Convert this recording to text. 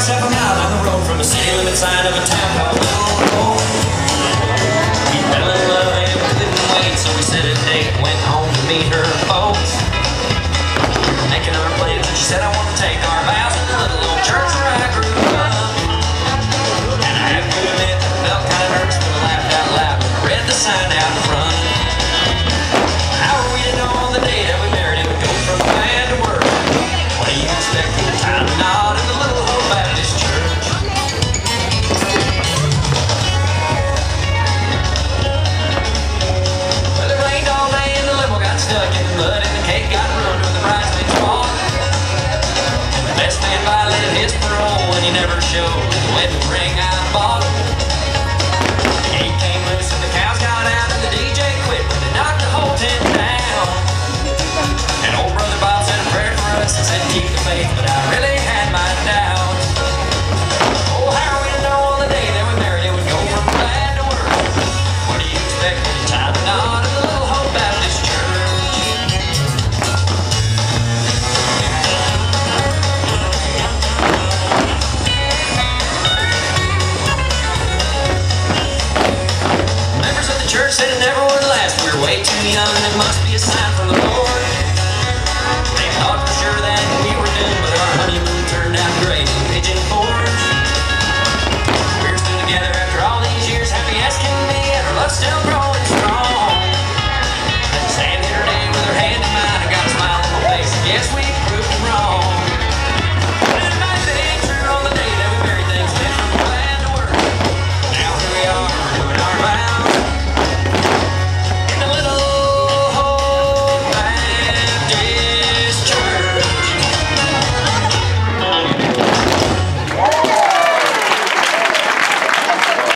house half a mile down the road from a city limit sign of a town called Little Oak. We fell in love and we couldn't wait, so we set a date, went home to meet her folks. Making our plans, and she said, I want to take our vows in the little old church where I grew up. And I have to admit that I felt kind of nervous when I laughed out loud when I read the sign out front. How were we to know on the day that we married it would go from plan to work? What do you expect from the time to nod in the little old Baptist church? Well, it rained all day and the limo got stuck in the mud and the cake got ruined when the bridesmaids walked. And the best man violated his parole and he never showed the wedding ring I bought. The gate came loose and the cows got out and the DJ quit when they knocked the whole tent down. And old brother Bob said a prayer for us and said keep the faith, but I really had my doubts. Oh, how are we to know on the day that we married it would go from bad to worse? What do you expect from the time to nod in the little Hope Baptist church? Members of the church said it never would last. We were way too young and it must be